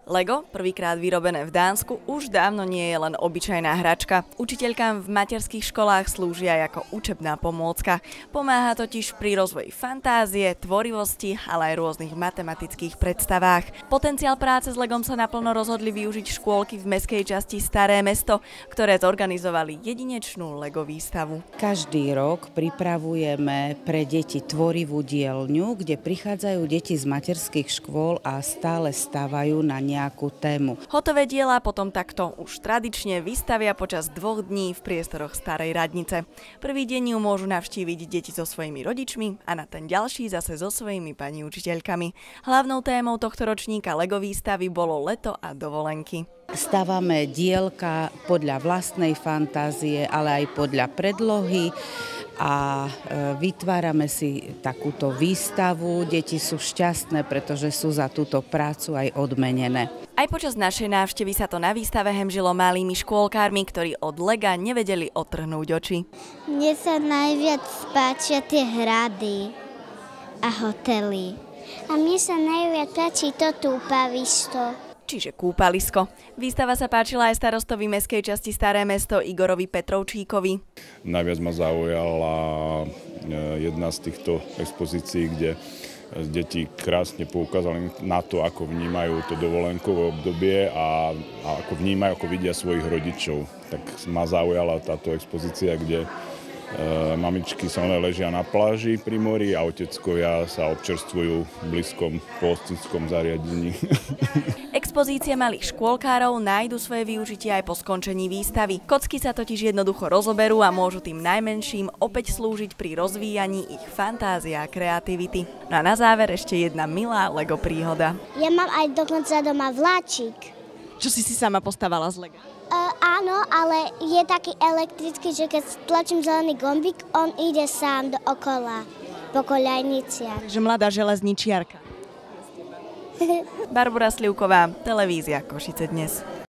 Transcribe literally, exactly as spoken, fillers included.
Lego, prvýkrát vyrobené v Dánsku, už dávno nie je len obyčajná hračka. Učiteľkám v materských školách slúžia ako učebná pomôcka. Pomáha totiž pri rozvoji fantázie, tvorivosti, ale aj rôznych matematických predstavách. Potenciál práce s Legom sa naplno rozhodli využiť škôlky v mestskej časti Staré Mesto, ktoré zorganizovali jedinečnú Lego výstavu. Každý rok pripravujeme pre deti tvorivú dielňu, kde prichádzajú deti z materských škôl a stále stavajú na nejakú tému. Hotové diela potom takto už tradične vystavia počas dvoch dní v priestoroch Starej radnice. Prvý deň ju môžu navštíviť deti so svojimi rodičmi a na ten ďalší zase so svojimi pani učiteľkami. Hlavnou témou tohto ročníka Lego výstavy bolo leto a dovolenky. Stávame dielka podľa vlastnej fantázie, ale aj podľa predlohy a vytvárame si takúto výstavu. Deti sú šťastné, pretože sú za túto prácu aj odmenené. Aj počas našej návštevy sa to na výstave hemžilo malými škôlkármi, ktorí od Lega nevedeli odtrhnúť oči. Mne sa najviac páčia tie hrady a hotely. A mne sa najviac páči to túpavisko. Čiže kúpalisko. Výstava sa páčila aj starostovi mestskej časti Staré Mesto Igorovi Petrovčíkovi. Najviac ma zaujala jedna z týchto expozícií, kde deti krásne poukázali na to, ako vnímajú to dovolenkové obdobie a, a ako vnímajú, ako vidia svojich rodičov. Tak ma zaujala táto expozícia, kde e, mamičky sa ležia na pláži pri mori a oteckovia sa občerstvujú v blízkom pohostinskom zariadení. Expozície malých škôlkárov nájdu svoje využitie aj po skončení výstavy. Kocky sa totiž jednoducho rozoberú a môžu tým najmenším opäť slúžiť pri rozvíjaní ich fantázie a kreativity. No a na záver ešte jedna milá Lego príhoda. Ja mám aj dokonca doma vláčik. Čo si si sama postavala z Lega? Uh, áno, ale je taký elektrický, že keď stlačím zelený gombík, on ide sám dookola po koľajniciach. Takže mladá železničiarka. Barbora Slivková, televízia Košice dnes.